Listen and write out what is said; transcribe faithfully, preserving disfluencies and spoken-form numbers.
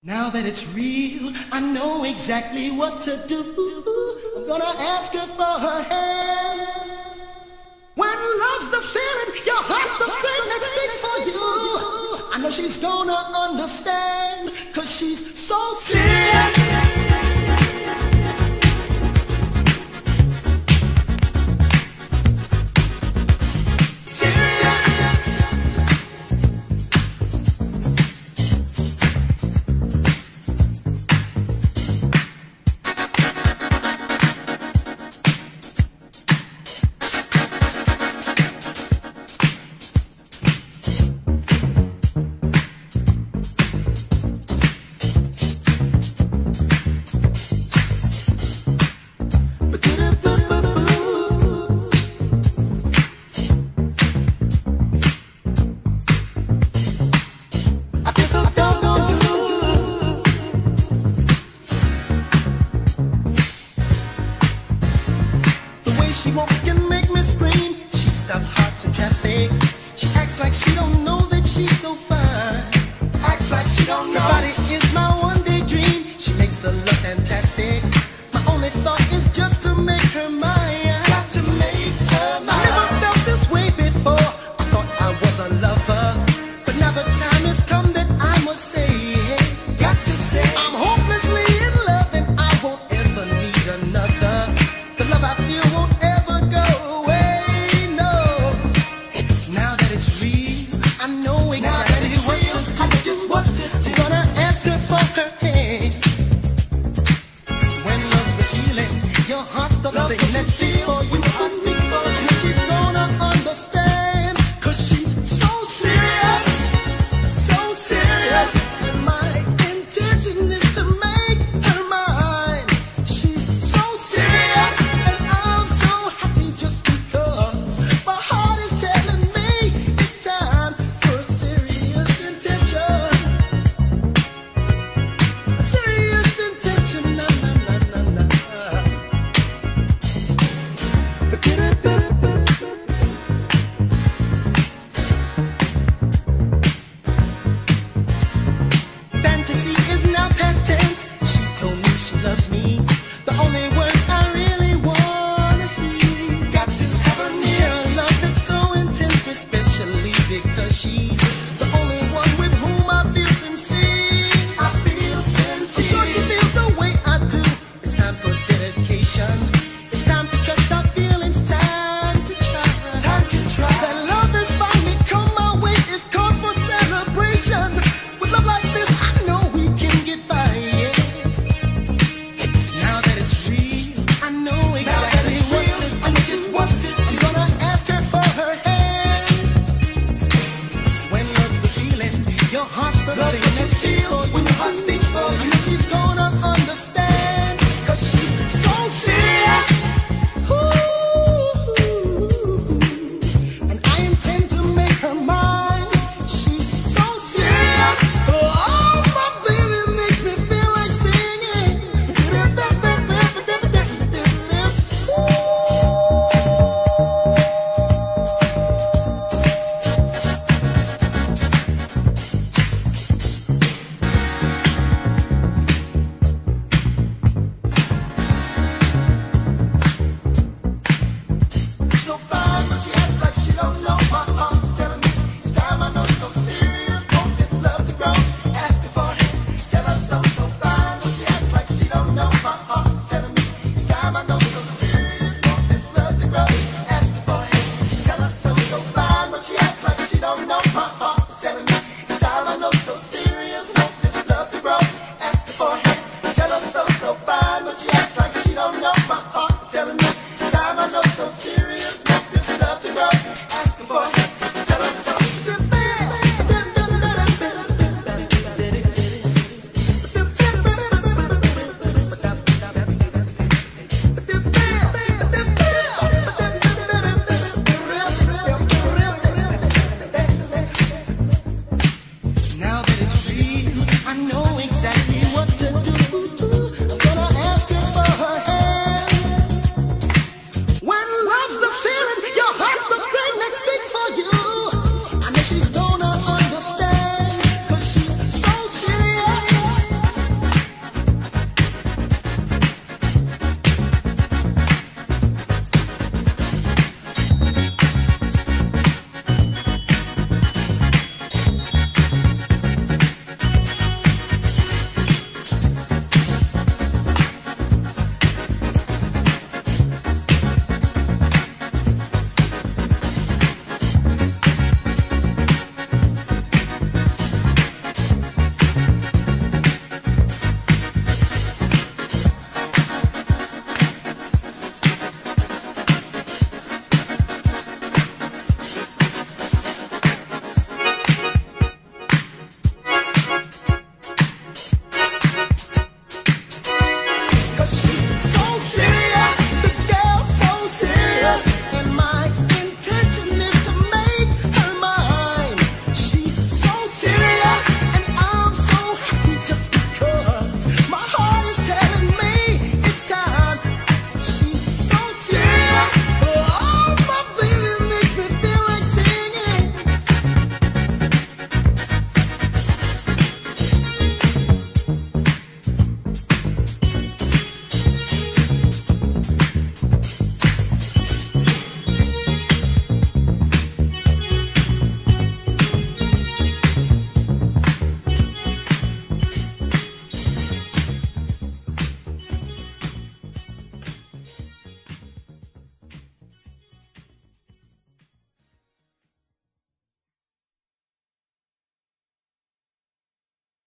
Now that it's real, I know exactly what to do. I'm gonna ask her for her hand. When love's the feeling, your heart's the thing that speaks for you. I know she's gonna understand, cause she's so serious. She walks can make me scream. She stops hearts in traffic. She acts like she don't know that she's so fine. Acts like she don't know. Her body is my one.